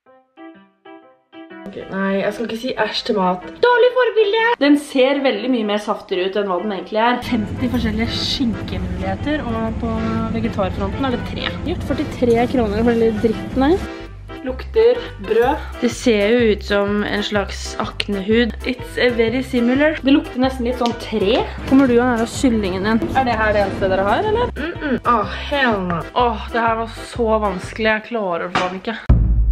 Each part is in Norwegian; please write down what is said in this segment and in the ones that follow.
Okay, nei, jeg skal ikke si æsj til mat. Dårlig forbilde! Den ser veldig mye mer saftigere ut enn hva den egentlig er. 50 forskjellige skinkemuligheter, og på vegetarfronten er det 3. Gjort 43 kroner for den dritten her. Lukter brød. Det ser jo ut som en slags aknehud. It's very similar. Det lukter nesten litt sånn tre. Kommer du og nære kyllingen din? Er det her det eneste dere har, eller? Åh, hell no. Åh, det her var så vanskelig. Jeg klarer det faen ikke.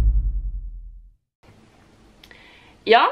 Ja.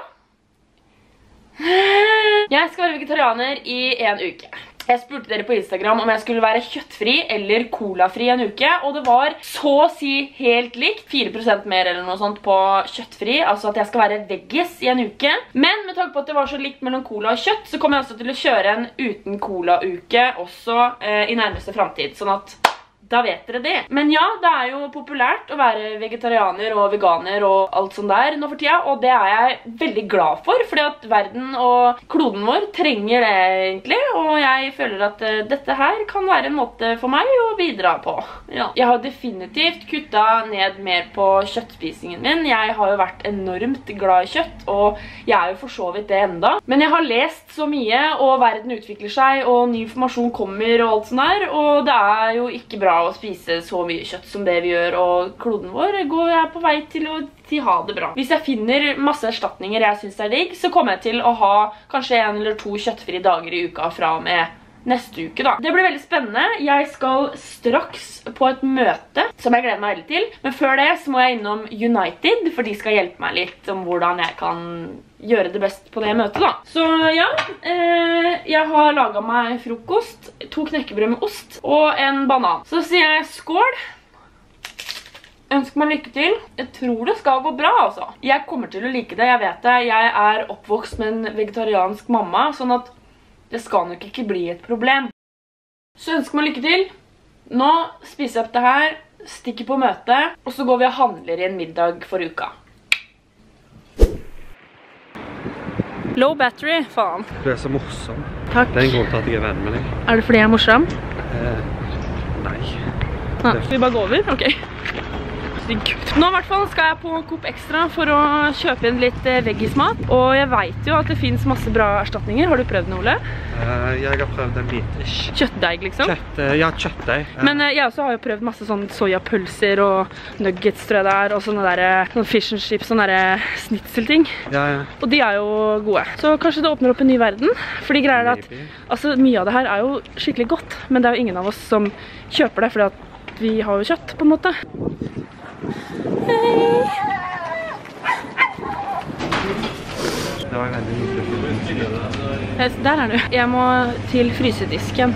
Jeg skal være vegetarianer i en uke. Jeg spurte dere på Instagram om jeg skulle være kjøttfri eller colafri en uke, og det var så å si helt likt. 4% mer eller noe sånt på kjøttfri, altså at jeg skal være veggis i en uke. Men med tanke på at det var så likt mellom cola og kjøtt, så kommer jeg også til å kjøre en uten cola-uke også i nærmeste fremtid, sånn at da vet dere det. Men ja, det er jo populært å være vegetarianer og veganer og alt sånt der nå for tida, og det er jeg veldig glad for, fordi at verden og kloden vår trenger det egentlig, og jeg føler at dette her kan være en måte for meg å bidra på. Ja. Jeg har definitivt kuttet ned mer på kjøttspisingen min. Jeg har jo vært enormt glad i kjøtt, og jeg er jo for så vidt det enda. Men jeg har lest så mye, og verden utvikler seg, og ny informasjon kommer og alt sånt der, og det er jo ikke bra å spise så mye kjøtt som det vi gjør, og kloden vår går jeg på vei til å ha det bra. Hvis jeg finner masse erstatninger jeg synes er digg, så kommer jeg til å ha kanskje 1 eller 2 kjøttfrie dager i uka fra og med neste uke da. Det blir veldig spennende. Jeg skal straks på et møte som jeg gleder meg veldig til, men før det så må jeg innom United, for de skal hjelpe meg litt om hvordan jeg kan gjøre det best på det møtet da. Så ja, jeg har laget meg frokost, 2 knekkebrød med ost og en banan. Så sier jeg skål. Ønsker meg lykke til. Jeg tror det skal gå bra altså. Jeg kommer til å like det, jeg vet det. Jeg er oppvokst med en vegetariansk mamma, sånn at det skal nok ikke bli et problem. Så ønsker meg lykke til. Nå spiser jeg opp det her, stikker på møte, og så går vi og handler i en middag for uka. Low battery, faen. Du er så morsom. Takk. Det er en grunn til at jeg er venn med deg. Er det fordi jeg er morsom? Nei. Skal vi bare gå over? Ok. Nå i hvert fall skal jeg på Coop Extra for å kjøpe inn litt veggismat. Og jeg vet jo at det finnes masse bra erstatninger. Har du prøvd noe, Ole? Jeg har prøvd en bit. Kjøttdeig liksom? Ja, kjøttdeig. Men jeg også har jo prøvd masse sånn sojapølser og nuggets tror jeg det er, og sånne der sånn fish and chips, sånne der snitzelting. Ja. Og de er jo gode. Så kanskje det åpner opp en ny verden. Fordi greier det at altså, mye av det her er jo skikkelig godt, men det er jo ingen av oss som kjøper det, fordi at vi har jo kjøtt på en måte. Hei! Det var veldig mye. Der er du. Jeg må til frysedisken.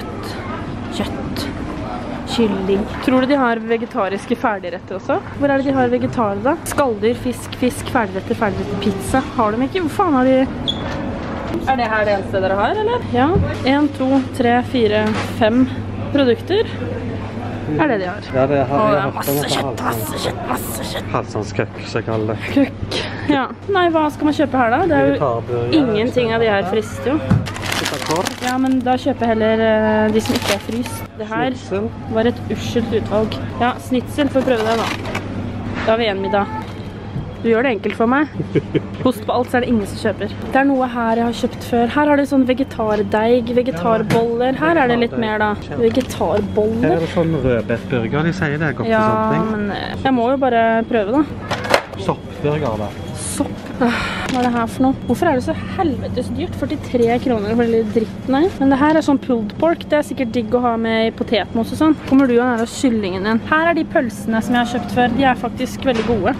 Kjøtt. Kylling. Tror du de har vegetariske ferdigretter også? Hvor er det de har vegetarer da? Skaldyr, fisk, ferdigretter, pizza. Har de ikke? Hvor faen har de? Er det her det eneste dere har, eller? Ja. 1, 2, 3, 4, 5 produkter. Er det de har? Ja, det har det er masse kjøtt. Halsandskøkk, så jeg kaller det. Køkk. Ja. Nei, hva skal man kjøpe her da? Det er jo ingenting av de her frister jo. Ja, men da kjøper jeg heller de som ikke er fryst. Det her var et uskyldt utvalg. Ja, snitsel, får prøve det da. Da har vi en middag. Du gjør det enkelt for meg. Host på alt, så er det ingen som kjøper. Det er noe her jeg har kjøpt før. Her har de sånn vegetardeig, vegetarboller. Her er det litt mer da. Vegetarboller. Her er det sånn rødbetburger, de sier det er godt og sånt. Ja, men jeg må jo bare prøve da. Soppburger da. Sopp. Hva er det her for noe? Hvorfor er det så helvetes dyrt? 43 kroner for den dritten her. Men det her er sånn pulled pork. Det er sikkert digg å ha med i potetmos og sånn. Kommer du og nære kyllingen din? Her er de pølsene som jeg har kjøpt før. De er faktisk veldig gode.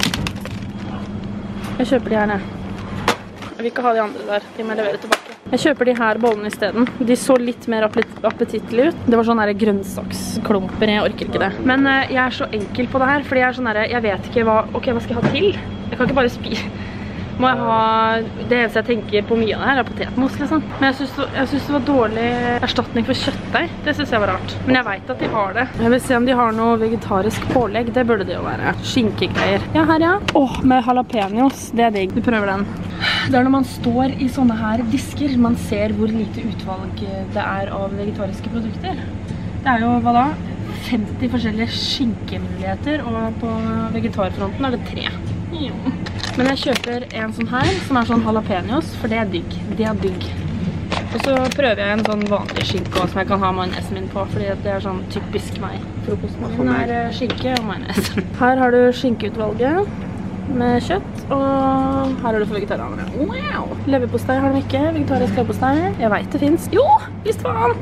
Jeg kjøper de her ned. Jeg vil ikke ha de andre der. De må jeg levere tilbake. Jeg kjøper de her bollene i stedet. De så litt mer appetittlige ut. Det var sånne her grønnsaksklumper. Jeg orker ikke det. Men jeg er så enkel på det her, fordi jeg er sånn her, jeg vet ikke hva skal jeg ha til? Jeg kan ikke bare spise. Må jeg ha, det eneste jeg tenker på mye av det her er potetmos liksom. Men jeg synes det var dårlig erstatning for kjøttdeig. Det synes jeg var rart. Men jeg vet at de har det. Jeg vil se om de har noe vegetarisk pålegg. Det burde det jo være. Skinkegreier. Ja, her ja. Åh, med jalapeños. Det er digg. Vi prøver den. Det er når man står i sånne her disker, man ser hvor lite utvalg det er av vegetariske produkter. Det er jo, hva da? 50 forskjellige skinkemuligheter, og på vegetarfronten er det 3. Men jeg kjøper en sånn her, som er sånn jalapeños, for det er digg. Det er digg. Og så prøver jeg en sånn vanlig skinke også, som jeg kan ha majonesen min på, fordi det er sånn typisk meg. Frokosten min er skinke og majones. Her har du skinkeutvalget med kjøtt, og her har du for vegetarianere. Wow! Leverpostei har de ikke, vegetarisk leverpostei. Jeg vet det finnes. Jo, visst faen!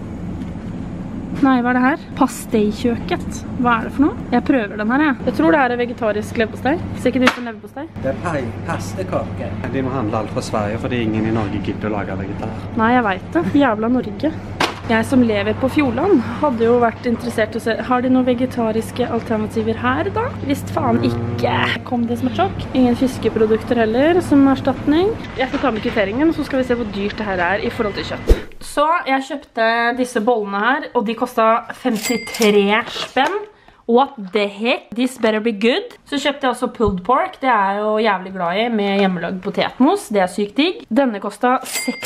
Nei, hva er det her? Pasteikjøket. Hva er det for noe? Jeg prøver den her, jeg. Jeg tror det her er vegetarisk leverpostei. Ser ikke det ut som leverpostei? Det er pastekake. De må handle alt fra Sverige, fordi ingen i Norge gidder å lage vegetar. Nei, jeg vet det. Jævla Norge. Jeg som lever på Fjordland hadde jo vært interessert i å se, har de noen vegetariske alternativer her da? Visst faen ikke. Kom det som et sjokk. Ingen fiskeprodukter heller som erstatning. Jeg skal ta med kvitteringen, så skal vi se hvor dyrt det her er i forhold til kjøtt. Så jeg kjøpte disse bollene her, og de kostet 53 spenn. What the heck? This better be good. Så kjøpte jeg også pulled pork. Det er jeg jo jævlig glad i med hjemmelagd potetmos. Det er sykt digg. Denne kostet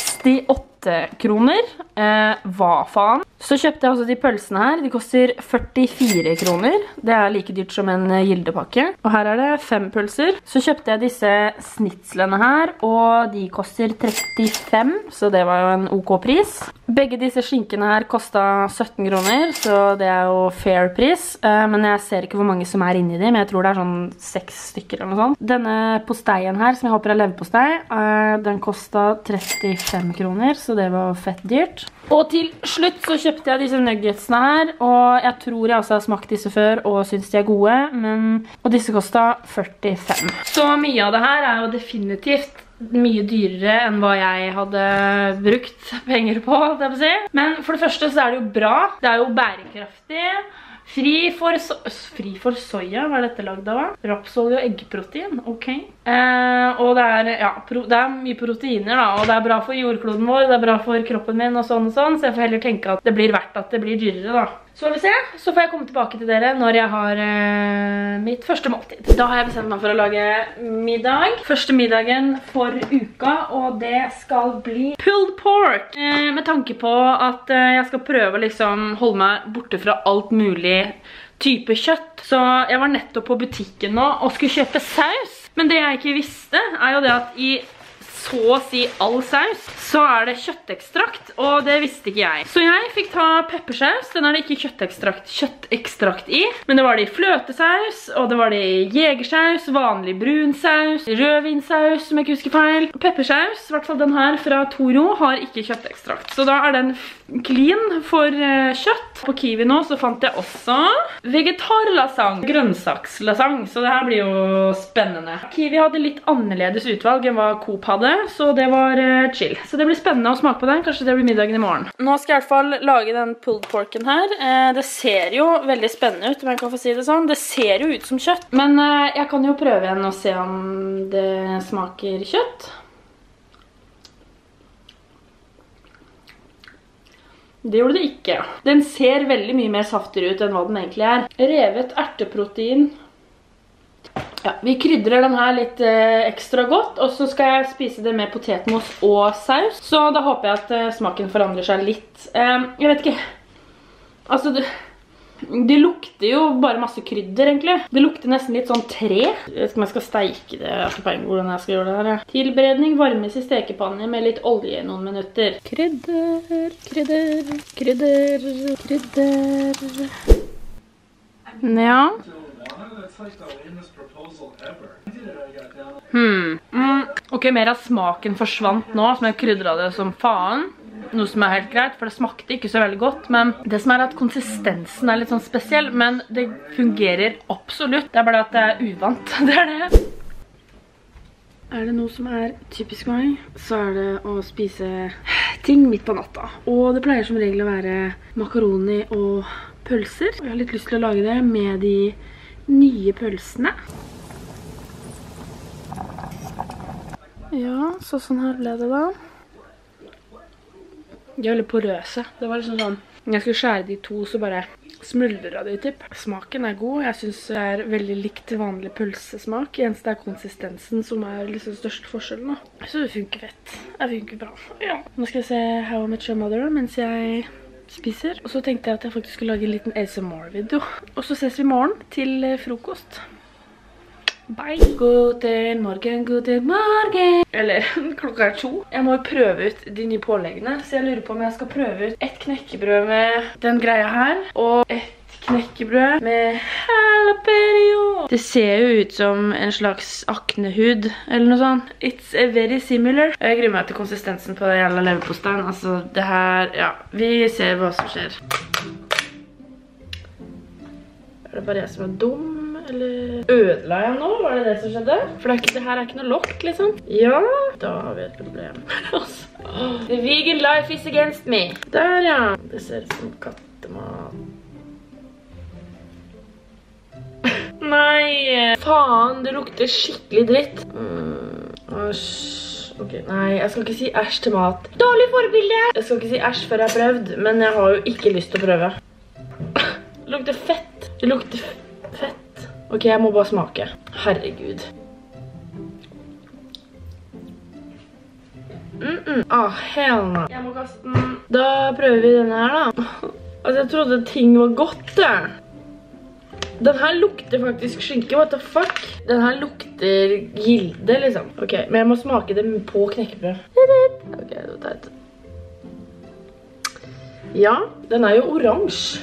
68 kroner. Hva faen? Så kjøpte jeg også de pølsene her. De koster 44 kroner. Det er like dyrt som en gildepakke. Og her er det 5 pølser. Så kjøpte jeg disse snitslene her, og de koster 35, så det var jo en ok pris. Begge disse skinkene her kostet 17 kroner, så det er jo fair pris. Men jeg ser ikke hvor mange som er inni de, men jeg tror det er sånn 6 stykker eller noe sånt. Denne posteien her, som jeg håper er leverpostei, den kostet 35 kroner, så det var fett dyrt. Og til slutt så kjøpte jeg disse nuggetsene her, og jeg tror jeg også har smakt disse før og synes de er gode, og disse kostet 45. Så mye av det her er jo definitivt mye dyrere enn hva jeg hadde brukt penger på, det vil si. Men for det første så er det jo bra, det er jo bærekraftig. Fri for soya, hva er dette lagd av? Rapsolje og eggprotein, ok. Og det er, ja, det er mye proteiner da, og det er bra for jordkloden vår, det er bra for kroppen min og sånn, så jeg får heller tenke at det blir verdt at det blir dyrere da. Så får vi se, så får jeg komme tilbake til dere når jeg har mitt første måltid. Da har jeg bestemt meg for å lage middag. Første middagen for uka, og det skal bli pulled pork. Med tanke på at jeg skal prøve å liksom holde meg borte fra alt mulig type kjøtt. Så jeg var nettopp på butikken nå og skulle kjøpe saus. Men det jeg ikke visste er jo det at i så å si all saus, så er det kjøttekstrakt, og det visste ikke jeg. Så jeg fikk ta peppersaus, den er det ikke kjøttekstrakt i, men det var det i fløtesaus, og det var det i jegersaus, vanlig brunsaus, rødvinsaus, som jeg ikke husker feil. Peppersaus, i hvert fall den her fra Toro, har ikke kjøttekstrakt, så da er den clean for kjøtt. På Kiwi nå så fant jeg også vegetarlasang, grønnsakslasang, så det her blir jo spennende. Kiwi hadde litt annerledes utvalg enn hva Coop hadde, så det var chill. Så det blir spennende å smake på den, kanskje det blir middagen i morgen. Nå skal jeg i hvert fall lage den pulled porken her. Det ser jo veldig spennende ut, om jeg kan få si det sånn. Det ser jo ut som kjøtt, men jeg kan jo prøve igjen og se om det smaker kjøtt. Det gjorde det ikke. Den ser veldig mye mer saftigere ut enn hva den egentlig er. Revet erteprotein. Ja, vi krydrer den her litt ekstra godt, og så skal jeg spise det med potetmos og saus. Så da håper jeg at smaken forandrer seg litt. Jeg vet ikke. Altså, det lukter jo bare masse krydder, egentlig. Det lukter nesten litt sånn tre. Jeg vet ikke om jeg skal steike det. Jeg har ikke peiling på hvordan jeg skal gjøre det her. Ja. Tilberedning varmes i stekepanne med litt olje i noen minutter. Krydder, krydder, krydder, krydder. Ja. Ok, mer av smaken forsvant nå, som jeg krydret det som faen. Noe som er helt greit, for det smakte ikke så veldig godt, men det som er at konsistensen er litt sånn spesiell, men det fungerer absolutt. Det er bare at det er uvant, det er det. Er det noe som er typisk meg, så er det å spise ting midt på natta. Og det pleier som regel å være makaroni og pølser. Og jeg har litt lyst til å lage det med de nye pølsene. Ja, så sånn her ble det da. De er veldig porøse. Det var liksom sånn, når jeg skulle skjære de to, så bare smuldret de typ. Smaken er god. Jeg synes det er veldig likt vanlig pølsesmak. Eneste er konsistensen som er liksom største forskjellen. Så det funker fett. Det funker bra. Ja. Nå skal jeg se How I Met Your Mother mens jeg spiser. Og så tenkte jeg at jeg faktisk skulle lage en liten ASMR-video. Og så ses vi i morgen til frokost. Bye. Guten morgen, guten morgen. Eller, klokka 2. Jeg må prøve ut de nye påleggene, så jeg lurer på om jeg skal prøve ut et knekkebrød med den greia her, og et knekkebrød med jalapeno. Det ser jo ut som en slags aknehud, eller noe sånt. It's very similar. Jeg gruer meg til konsistensen på det jævla leverpostein. Altså, det her, ja, vi ser hva som skjer. Er det bare jeg som er dum, eller ødela jeg nå? Var det det som skjedde? For det her er ikke noe lokk, liksom. Ja, da har vi et problem. The vegan life is against me. Der, ja. Det ser ut som kattemat. Nei, faen, det lukter skikkelig dritt. Æsj. Ok, nei, jeg skal ikke si æsj til mat. Dårlig forbilde! Jeg skal ikke si æsj før jeg har prøvd, men jeg har jo ikke lyst til å prøve. Det lukter fett. Det lukter fett. Ok, jeg må bare smake. Herregud. Hell no. Jeg må kaste den. Da prøver vi denne her, da. Altså, jeg trodde ting var godt, det. Den her lukter faktisk skinke, what the fuck? Den her lukter gilde, liksom. Ok, men jeg må smake det på knekkebrød. Ok, det tar jeg. Ja, den er jo oransje.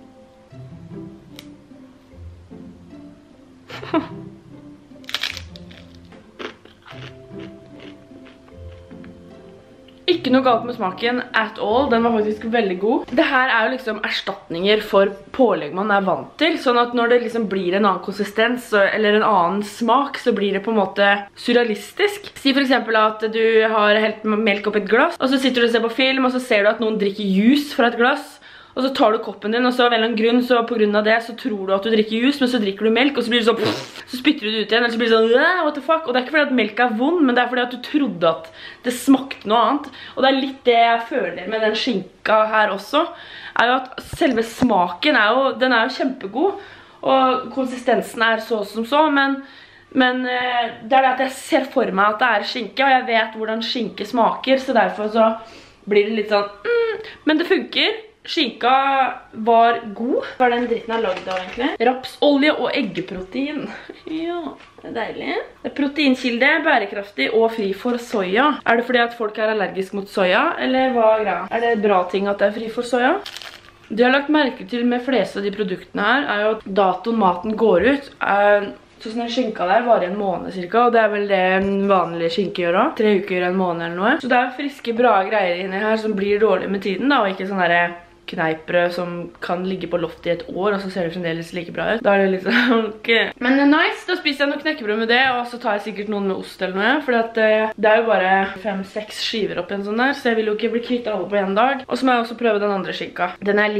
Ikke noe galt med smaken at all, den var faktisk veldig god. Det her er jo liksom erstatninger for pålegg man er vant til, sånn at når det liksom blir en annen konsistens eller en annen smak, så blir det på en måte surrealistisk. Si for eksempel at du har helt melk opp i et glass, og så sitter du og ser på film, og så ser du at noen drikker juice fra et glass, og så tar du koppen din, og så av en eller annen grunn, så på grunn av det, så tror du at du drikker juice, men så drikker du melk, og så blir det sånn, så spytter du det ut igjen, eller så blir det sånn, what the fuck? Og det er ikke fordi at melk er vond, men det er fordi at du trodde at det smakte noe annet. Og det er litt det jeg føler med den skinka her også, er jo at selve smaken den er jo kjempegod, og konsistensen er så som så, men det er det at jeg ser for meg at det er skinke, og jeg vet hvordan skinke smaker, så derfor så blir det litt sånn, men det funker. Skinka var god. Hva er den dritten er laget av egentlig? Rapsolje og eggeprotein. Ja, det er deilig. Det er proteinkilde, bærekraftig og fri for soya. Er det fordi at folk er allergisk mot soya, eller hva er greia? Er det bra ting at det er fri for soya? Det jeg har lagt merke til med fleste av de produktene her, er jo at datoen maten går ut. Sånn den skinka der varer en måned cirka, og det er vel det en vanlig skinke gjør også. 3 uker, en måned eller noe. Så det er friske, bra greier inni her som blir dårlig med tiden da, og ikke sånn der kneiprød som kan ligge på loftet i et år, og så ser det fremdeles like bra ut. Da er det liksom okay. Men nice, da spiser jeg noe knekkebrød med det, og så tar jeg sikkert noen med ost eller noe, for det er jo bare 5-6 skiver oppi en sånn der, så jeg vil jo ikke bli kvitt alle på en dag. Og så må jeg også prøve den andre skinka. Den er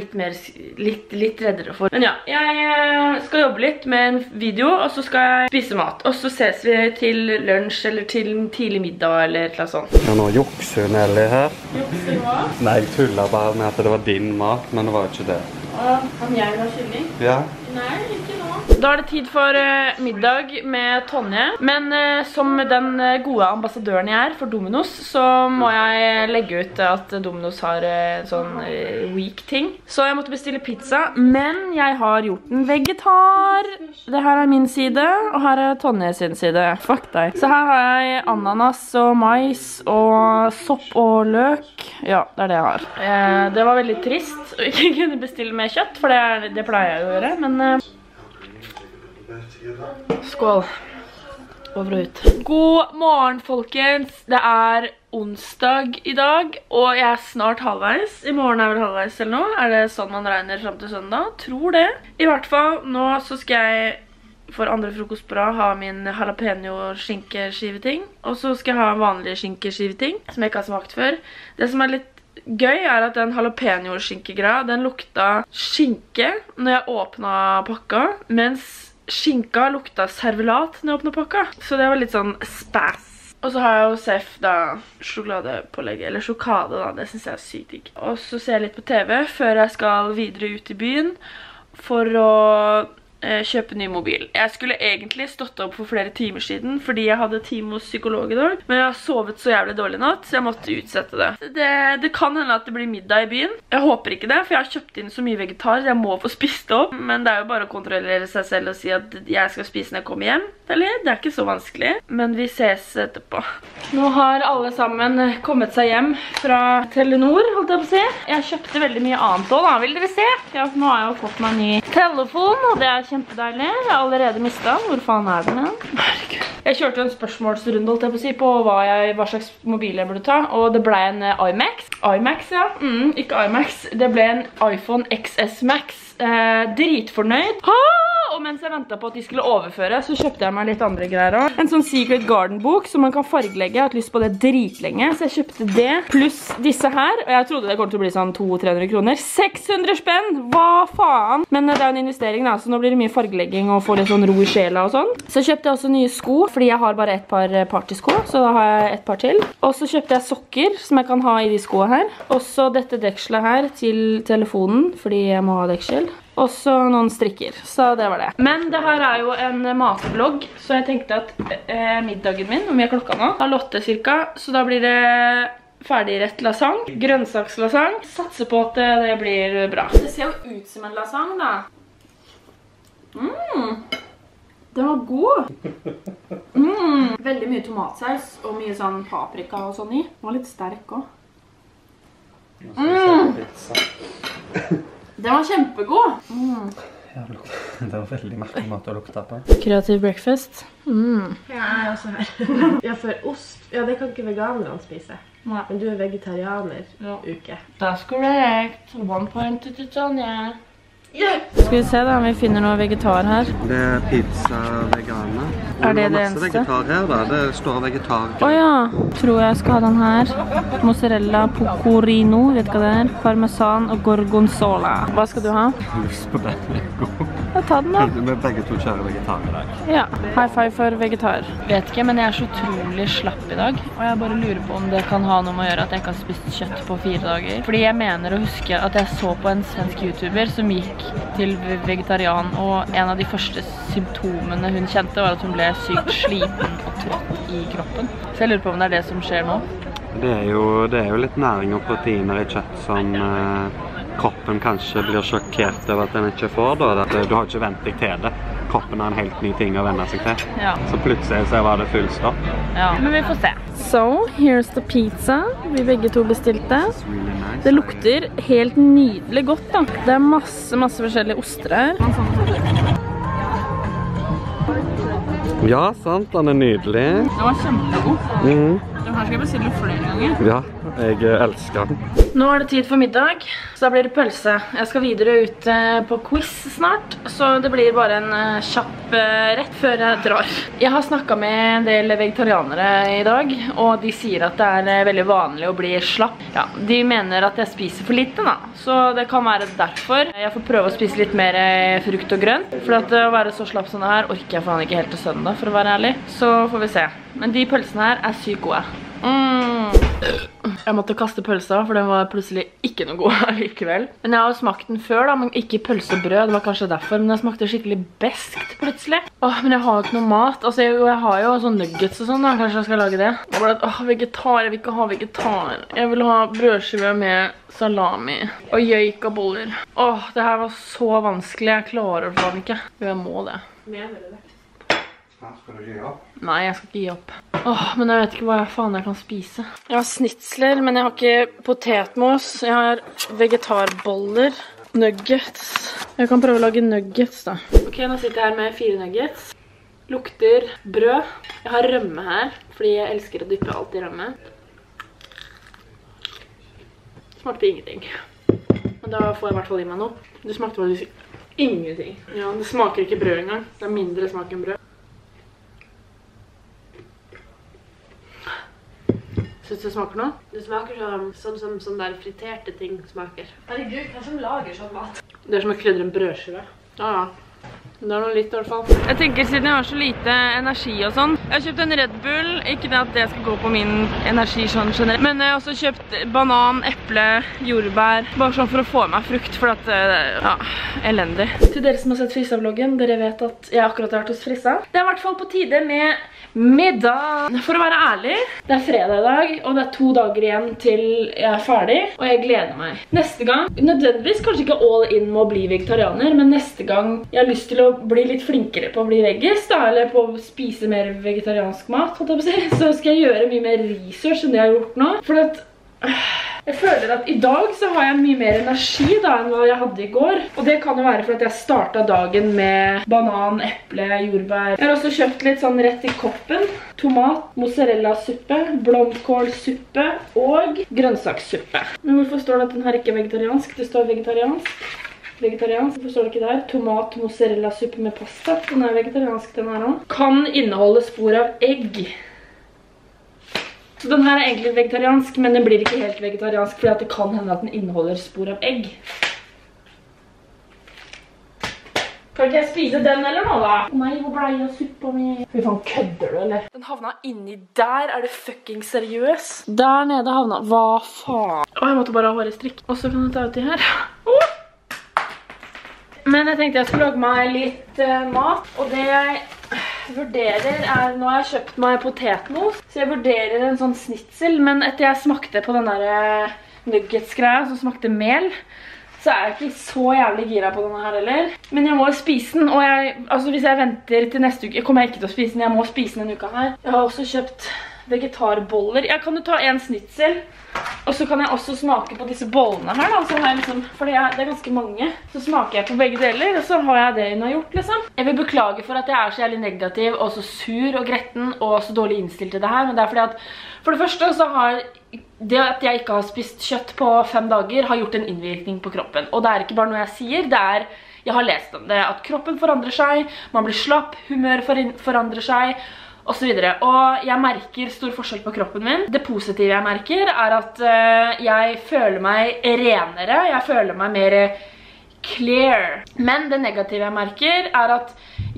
litt reddere for. Men ja, jeg skal jobbe litt med en video, og så skal jeg spise mat. Og så ses vi til lunsj, eller til tidlig middag, eller et eller annet sånt. Ja, nå jukser Nelly her. Jukser hva? Nei, jeg tullet bare med at det var din mat, men det var ikke det. Kan jeg ha kylling? Ja. Nei, ikke nå. Da er det tid for middag med Tonje. Men som den gode ambassadøren jeg er for Domino's, så må jeg legge ut at Domino's har sånn weak ting. Så jeg måtte bestille pizza, men jeg har gjort den vegetar. Det her er min side, og her er Tonje sin side. Fuck deg. Så her har jeg ananas og mais og sopp og løk. Ja, det er det jeg har. Det var veldig trist å ikke kunne bestille mer kjøtt, for det pleier jeg å gjøre, men skål. Over og ut. God morgen, folkens. Det er onsdag i dag, og jeg er snart halvveis. I morgen er vel halvveis eller noe. Er det sånn man regner frem til søndag? Tror det. I hvert fall, nå så skal jeg for andre frokostbra ha min jalapeno skinkeskiveting. Og så skal jeg ha vanlige skinkeskiveting, som jeg ikke har smakt før. Det som er litt gøy er at den jalapeno skinkegreia, den lukta skinke når jeg åpnet pakka, mens skinka lukta servelat når jeg åpnet pakka. Så det var litt sånn spæs. Og så har jeg jo Sef da sjokoladepålegg, eller sjokade da, det synes jeg er sykt digg. Og så ser jeg litt på TV før jeg skal videre ut i byen for å kjøpe ny mobil. Jeg skulle egentlig stått opp for flere timer siden, fordi jeg hadde time hos psykolog i dag. Men jeg har sovet så jævlig dårlig natt, så jeg måtte utsette det. Det kan hende at det blir middag i byen. Jeg håper ikke det, for jeg har kjøpt inn så mye vegetar, jeg må få spist det opp. Men det er jo bare å kontrollere seg selv og si at jeg skal spise når jeg kommer hjem. Eller, det er ikke så vanskelig, men vi ses etterpå. Nå har alle sammen kommet seg hjem fra Telenor, holdt jeg på å si. Jeg kjøpte veldig mye annet også da, vil dere se? Ja, nå har jeg jo fått meg en ny telefon, og det er kjempedeilig. Jeg har allerede mistet den. Hvor faen er den igjen? Herregud. Jeg kjørte en spørsmålsrunde, holdt jeg på å si, på hva slags mobil jeg burde ta, og det ble en iMax. iMax, ja. Ikke iMax. Det ble en iPhone XS Max. Dritfornøyd. Og mens jeg ventet på at de skulle overføre, så kjøpte jeg meg litt andre greier også. En sånn Secret Garden-bok som man kan fargelegge. Jeg har hatt lyst på det dritlenge, så jeg kjøpte det. Pluss disse her, og jeg trodde det kom til å bli sånn 200-300 kroner. 600 spenn! Hva faen? Men det er en investering da, så nå blir det mye fargelegging og få litt sånn ro i sjela og sånn. Så kjøpte jeg også nye sko, fordi jeg har bare et par partysko, så da har jeg et par til. Og så kjøpte jeg sokker som jeg kan ha i de skoene her. Og så dette dekselet her til telefonen, fordi jeg må ha deksel. Og så noen strikker, så det var det. Men det her er jo en matblogg, så jeg tenkte at middagen min, om jeg klokka nå, halv 8 cirka, så da blir det ferdigrett lasagne, grønnsakslasagne. Satser på at det blir bra. Det ser jo ut som en lasagne da. Den var god. Veldig mye tomatsaus og mye sånn paprika og sånn i. Den var litt sterk også. Den var kjempegod. Det var veldig merkelig måte å lukte på. Kreativ breakfast. Jeg er også her. Jeg får ost. Ja, det kan ikke veganerne spise. Nei. Men du er vegetarianer, Uke. That's correct. 1 point to Tonja. Skal vi se da om vi finner noe vegetar her. Det er pizza veganer. Er det det masse eneste? vegetar her da. Det står vegetar. Åja, tror jeg skal ha den her. Mozzarella, pecorino, vet du hva det er? Parmesan og gorgonzola. Hva skal du ha? Jeg har lyst på den. Ja, ta den da. Vi begge to kjører vegetar i dag. Ja, high five for vegetar. Vet ikke, men jeg er så utrolig slapp i dag. Og jeg bare lurer på om det kan ha noe med å gjøre at jeg ikke har spist kjøtt på 4 dager. Fordi jeg mener å huske at jeg så på en svensk YouTuber som gikk til vegetarian, og en av de første symptomene hun kjente var at hun ble sykt sliten og trøtt i kroppen. Så jeg lurer på om det er det som skjer nå. Det er jo litt næring og proteiner i kjøtt som kroppen kanskje blir sjokkert over at den ikke får. Da. Du har ikke vent deg til det. Kroppen er en helt ny ting å venne seg til. Ja. Så plutselig så var det full stopp. Ja, men vi får se. So, here's the pizza vi begge to bestilte. Really nice. Det lukter helt nydelig godt da. Det er masse forskjellige oster her. Ja, sant. Den er nydelig. Den var kjempegod. Den her skal jeg bestille flere ganger. Ja, jeg elsker den. Nå er det tid for middag, så da blir det pølse. Jeg skal videre ut på quiz snart, så det blir bare en kjapp rett før jeg drar. Jeg har snakket med en del vegetarianere i dag, og de sier at det er veldig vanlig å bli slapp. Ja, de mener at jeg spiser for lite da, så det kan være derfor. Jeg får prøve å spise litt mer frukt og grønt, for at å være så slapp som det her orker jeg faen ikke helt til søndag, for å være ærlig. Så får vi se. Men de pølsene her er sykt gode. Jeg måtte kaste pølsa, for den var plutselig ikke noe god likevel. Men jeg har jo smakt den før da, men ikke pølsebrød. Det var kanskje derfor, men jeg smakte skikkelig beskt plutselig. Men jeg har jo ikke noe mat. Altså, jeg har jo sånn nuggets og sånn da. Kanskje jeg skal lage det. Jeg bare, vegetar, jeg vil ikke ha vegetar. Jeg vil ha brødskive med salami og gjøk og boller. Det her var så vanskelig. Jeg klarer det faen ikke. Jeg må det. Mener du det? Skal du gi opp? Nei, jeg skal ikke gi opp. Men jeg vet ikke hva faen jeg kan spise. Jeg har snitsler, men jeg har ikke potetmos. Jeg har vegetarboller. Nuggets. Jeg kan prøve å lage nuggets da. Ok, nå sitter jeg her med 4 nuggets. Lukter brød. Jeg har rømme her, fordi jeg elsker å dyppe alt i rømme. Smakte ingenting. Men da får jeg i hvert fall i meg noe. Det smakte faktisk ingenting. Ja, det smaker ikke brød engang. Det er mindre smak enn brød. Synes du det smaker noe? Det smaker sånn som sånn der friterte ting smaker. Herregud, hva som lager sånn mat? Det er som å krydre en brødskive. Ja. Det er noe litt i hvert fall. Jeg tenker siden jeg har så lite energi og sånn. Jeg har kjøpt en Red Bull, ikke det at det skal gå på min energi sånn generelt. Men jeg har også kjøpt banan, eple, jordbær. Bare sånn for å få meg frukt, for at, ja, elendig. Til dere som har sett Frissa-vloggen, dere vet at jeg akkurat har vært hos Frissa. Det er i hvert fall på tide med middag. For å være ærlig, det er fredag i dag, og det er 2 dager igjen til jeg er ferdig, og jeg gleder meg. Neste gang, nødvendigvis kanskje ikke all in med å bli vegetarianer, men neste gang jeg har lyst til å bli litt flinkere på å bli veggis, da, eller på å spise mer vegetariansk mat, holdt jeg på å si, så skal jeg gjøre mye mer research enn det jeg har gjort nå. For at jeg føler at i dag så har jeg mye mer energi da enn hva jeg hadde i går. Og det kan jo være for at jeg startet dagen med banan, eple, jordbær. Jeg har også kjøpt litt sånn rett i koppen. Tomat, mozzarella-suppe, blomkålsuppe og grønnsakssuppe. Men hvorfor står det at den her ikke er vegetariansk? Det står vegetariansk. Vegetariansk, hvorfor står det ikke der? Tomat, mozzarella-suppe med pasta. Den er vegetariansk, den her også. Kan inneholde spor av egg. Så den her er egentlig vegetariansk, men den blir ikke helt vegetariansk, fordi at det kan hende at den inneholder spor av egg. Kan ikke jeg spise den eller noe da? Nei, hvor ble jeg av suppa mi? Fy faen, kødder du, eller? Den havna inni der, er det fucking seriøs? Der nede havna, hva faen? Å, jeg måtte bare ha håret strikk. Og så kan du ta ut de her. Men jeg tenkte jeg skulle lage meg litt mat, og det jeg vurderer er, nå har jeg kjøpt meg potetmos, så jeg vurderer en sånn snitsel, men etter jeg smakte på den der nuggets-greia som smakte mel, så er jeg ikke så jævlig gira på denne her heller. Men jeg må spise den, og altså hvis jeg venter til neste uke, kommer jeg ikke til å spise den, jeg må spise den en uke her. Jeg har også kjøpt vegetarboller. Jeg kan jo ta en snitsel, og så kan jeg også smake på disse bollene her da, så har jeg liksom, for det er ganske mange, så smaker jeg på begge deler, og så har jeg det hun har gjort liksom. Jeg vil beklage for at jeg er så jævlig negativ, og så sur og gretten, og så dårlig innstilt til det her, men det er fordi at, for det første så har det at jeg ikke har spist kjøtt på 5 dager, har gjort en innvirkning på kroppen, og det er ikke bare noe jeg sier, det er, jeg har lest om det, at kroppen forandrer seg, man blir slapp, humør forandrer seg, og så videre. Og jeg merker stor forskjell på kroppen min. Det positive jeg merker er at jeg føler meg renere, jeg føler meg mer clear. Men det negative jeg merker er at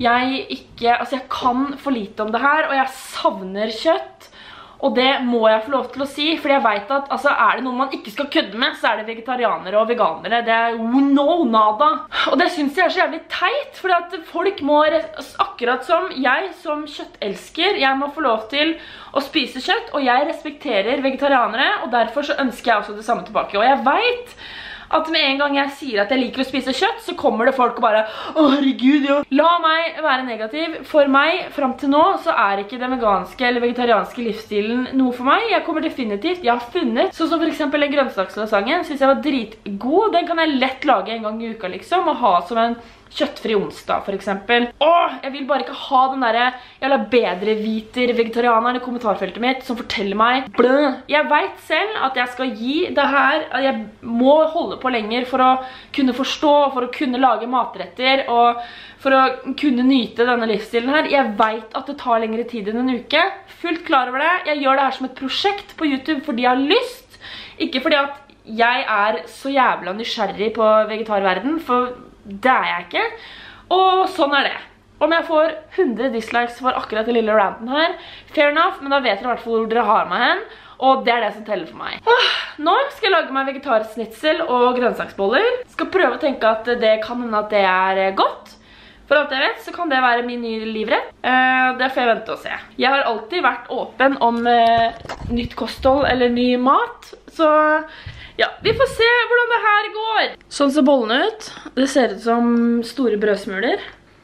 jeg kan for lite om det her, og jeg savner kjøtt. Og det må jeg få lov til å si, fordi jeg vet at altså, er det noe man ikke skal kødde med, så er det vegetarianere og veganere. Det er nada. Og det synes jeg er så jævlig teit, fordi at folk må, akkurat som jeg som kjøttelsker, jeg må få lov til å spise kjøtt, og jeg respekterer vegetarianere, og derfor så ønsker jeg også det samme tilbake. Og jeg vet at med en gang jeg sier at jeg liker å spise kjøtt, så kommer det folk og bare «Å, herregud, ja!» La meg være negativ. For meg, frem til nå, så er ikke den veganske eller vegetarianske livsstilen noe for meg. Jeg kommer definitivt, jeg har funnet, sånn som for eksempel en grønnsakslasagne, synes jeg var dritgod. Den kan jeg lett lage en gang i uka, liksom, og ha som en kjøttfri onsdag, for eksempel. Åh, jeg vil bare ikke ha den der jævla bedreviter vegetarianeren i kommentarfeltet mitt som forteller meg blø. Jeg vet selv at jeg skal gi det her, at jeg må holde på lenger for å kunne forstå, for å kunne lage matretter, og for å kunne nyte denne livsstilen her. Jeg vet at det tar lengre tid enn en uke. Fullt klar over det. Jeg gjør det her som et prosjekt på YouTube fordi jeg har lyst. Ikke fordi at jeg er så jævla nysgjerrig på vegetarverden, for det er jeg ikke. Og sånn er det. Om jeg får 100 dislikes for akkurat den lille ranten her, fair enough, men da vet dere i hvert fall hvor dere har meg hen, og det er det som teller for meg. Nå skal jeg lage meg vegetarsnitsel og grønnsaksboller. Skal prøve å tenke at det kan hende at det er godt. For alt jeg vet, så kan det være min nye livrett. Det får jeg vente og se. Jeg har alltid vært åpen om nytt kosthold eller ny mat, så ja, vi får se hvordan det her går. Sånn ser bollene ut. Det ser ut som store brødsmuler.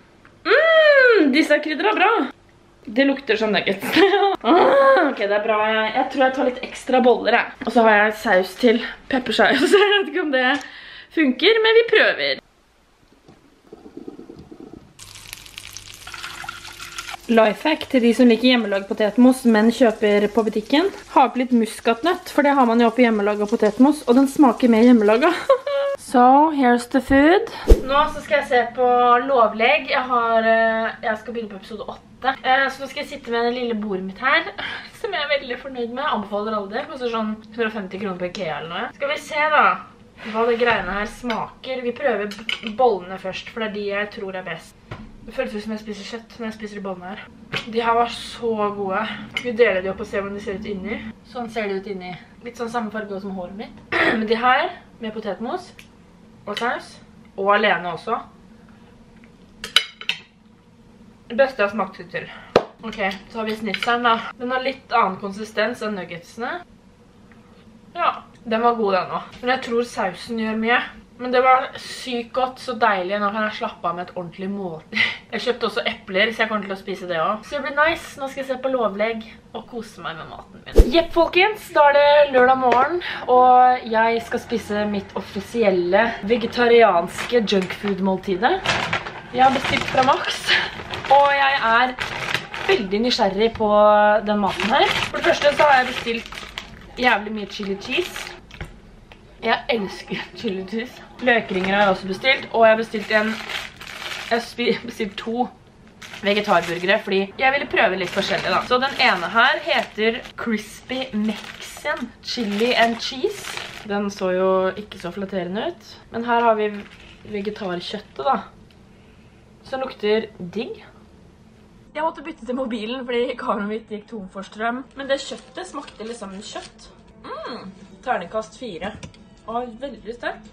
Disse krydder er bra. Det lukter som nuggets. Ok, det er bra. Jeg tror jeg tar litt ekstra boller, jeg. Og så har jeg saus til peppersaus. Jeg vet ikke om det funker, men vi prøver. Lifehack til de som liker hjemmelaget potetmos, men kjøper på butikken. Ha på litt muskatnøtt, for det har man jo oppi hjemmelaget potetmos, og den smaker mer hjemmelaget. So, here's the food. Nå så skal jeg se på lovleg. Jeg skal begynne på episode 8. Så nå skal jeg sitte med den lille bordet mitt her, som jeg er veldig fornøyd med. Anbefaler alle det. Koster sånn 150 kroner på IKEA eller noe. Skal vi se da, hva det greiene her smaker. Vi prøver bollene først, for det er de jeg tror er best. Det føles ut som jeg spiser kjøtt når jeg spiser de bollene her. De her var så gode. Vi deler de opp og ser hvordan de ser ut inni. Sånn ser de ut inni. Litt sånn samme farge som håret mitt. Men de her med potetmos og saus. Og alene også. Det beste jeg har smakt til. Ok, så har vi snitseren da. Den har litt annen konsistens enn nuggetsene. Ja, den var god den også. Men jeg tror sausen gjør mye. Men det var sykt godt, så deilig. Nå kan jeg slappe av med et ordentlig måltid. Jeg kjøpte også epler, så jeg kommer til å spise det også. Så det blir nice. Nå skal jeg se på lovlegg og kose meg med maten min. Jepp, folkens. Da er det lørdag morgen, og jeg skal spise mitt offisielle vegetarianske junkfood-måltidet. Jeg har bestilt fra Max, og jeg er veldig nysgjerrig på den maten her. For det første så har jeg bestilt jævlig mye chili cheese. Jeg elsker chili cheese. Løkringer har jeg også bestilt, og jeg har bestilt 2 vegetarburgere, fordi jeg ville prøve litt forskjellig da. Så den ene her heter Crispy Mexican Chili and Cheese. Den så jo ikke så flatterende ut. Men her har vi vegetarkjøttet da. Så den lukter digg. Jeg måtte bytte til mobilen fordi kameraet mitt gikk tom for strøm. Men det kjøttet smakte liksom kjøtt. Terningkast 4. Og veldig sterk.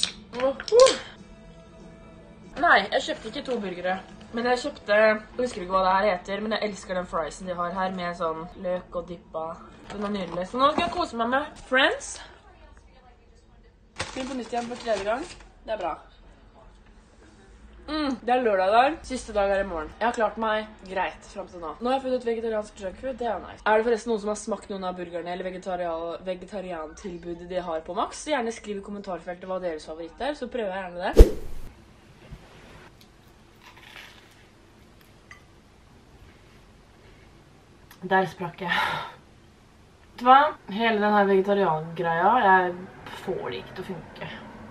Nei, jeg kjøpte ikke 2 burgere. Men jeg kjøpte, jeg husker ikke hva det her heter, men jeg elsker den friesen de har her med sånn løk og dippa. Den er nydelig. Så nå skal jeg kose meg med Friends. Begynn på nytt igjen for 3. gang. Det er bra. Det er lørdag der. Siste dag er i morgen. Jeg har klart meg greit frem til nå. Nå har jeg funnet vegetariansk junkfood, det er nice. Er det forresten noen som har smakt noen av burgerne eller vegetariantilbudet de har på Max? Så gjerne skriv i kommentarfeltet hva deres favoritt er, så prøver jeg gjerne det. Der sprakk jeg. Vet du hva? Hele denne vegetariangreia, jeg får det ikke til å funke.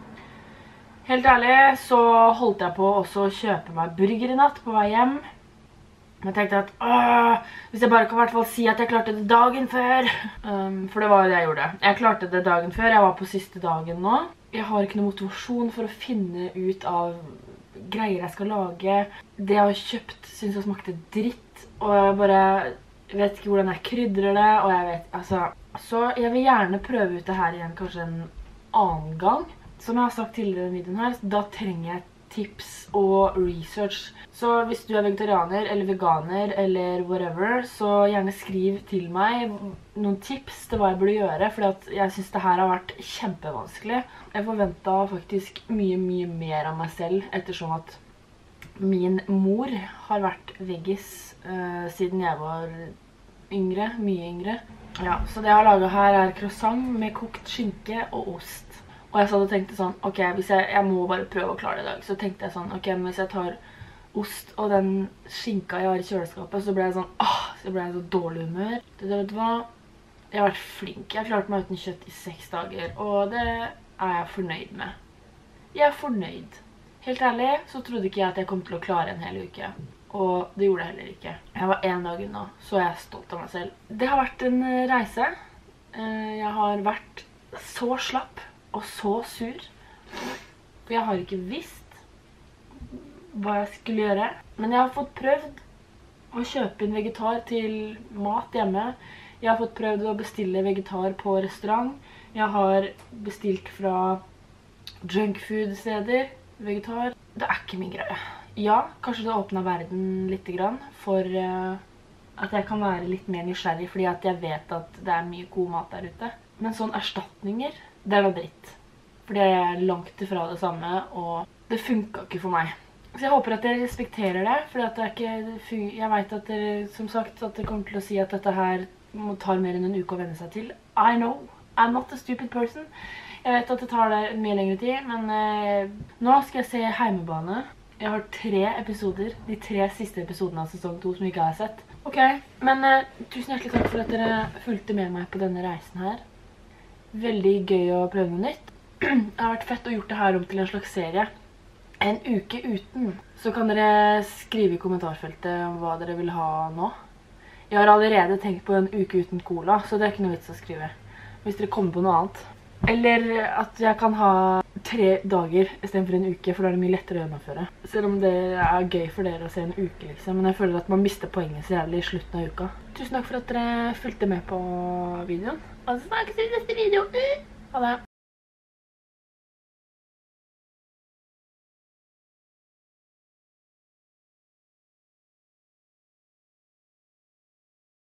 Helt ærlig så holdt jeg på også å kjøpe meg burger i natt på vei hjem. Men jeg tenkte at hvis jeg bare kan i hvert fall si at jeg klarte det dagen før. For det var det jeg gjorde. Jeg klarte det dagen før. Jeg var på siste dagen nå. Jeg har ikke noe motivasjon for å finne ut av greier jeg skal lage. Det jeg har kjøpt synes jeg smakte dritt. Og jeg bare vet ikke hvordan jeg krydrer det. Og jeg vet, altså. Så jeg vil gjerne prøve ut det her igjen kanskje en annen gang. Som jeg har sagt tidligere i denne videoen her, da trenger jeg tips og research. Så hvis du er vegetarianer eller veganer eller whatever, så gjerne skriv til meg noen tips til hva jeg burde gjøre, fordi jeg synes det her har vært kjempevanskelig. Jeg forventet faktisk mye mer av meg selv, ettersom at min mor har vært veggis siden jeg var yngre, mye yngre. Ja, så det jeg har laget her er croissant med kokt skinke og ost. Og jeg satt og tenkte sånn, ok, hvis jeg må bare prøve å klare det i dag, så tenkte jeg sånn, ok, men hvis jeg tar ost og den skinka jeg har i kjøleskapet, så ble jeg sånn, så ble jeg så dårlig humør. Vet du hva? Jeg har vært flink. Jeg har klart meg uten kjøtt i 6 dager, og det er jeg fornøyd med. Jeg er fornøyd. Helt ærlig så trodde ikke jeg at jeg kom til å klare en hel uke, og det gjorde jeg heller ikke. Jeg var 1 dag unna, så jeg er stolt av meg selv. Det har vært en reise. Jeg har vært så slapp og så sur, for jeg har ikke visst hva jeg skulle gjøre. Men jeg har fått prøvd å kjøpe inn vegetar til mat hjemme. Jeg har fått prøvd å bestille vegetar på restaurant. Jeg har bestilt fra junkfood-steder, vegetar. Det er ikke min greie. Ja, kanskje det åpner verden litt grann for at jeg kan være litt mer nysgjerrig, fordi at jeg vet at det er mye god mat der ute. Men sånne erstatninger, det var dritt. Fordi jeg er langt ifra det samme, og det funket ikke for meg. Så jeg håper at dere respekterer det, fordi at det er ikke, jeg vet at dere, som sagt, at dere kommer til å si at dette her tar mer enn en uke å venne seg til. I know, I'm not a stupid person. Jeg vet at det tar det mye lengre tid, men nå skal jeg se Heimebane. Jeg har 3 episoder, de 3 siste episodene av sesong 2 som jeg ikke har sett. Ok, men tusen hjertelig takk for at dere fulgte med meg på denne reisen her. Veldig gøy å prøve noe nytt. Det har vært fett å gjort det her om til en slags serie. En uke uten. Så kan dere skrive i kommentarfeltet om hva dere vil ha nå. Jeg har allerede tenkt på en uke uten cola, så det er ikke noe vits å skrive. Hvis dere kommer på noe annet. Eller at jeg kan ha 3 dager i stedet for en uke, for da er det mye lettere å gjennomføre. Selv om det er gøy for dere å se en uke, liksom. Men jeg føler at man mister poenget så jævlig i slutten av uka. Tusen takk for at dere fulgte med på videoen. Og så snakkes vi i neste video. Ha det!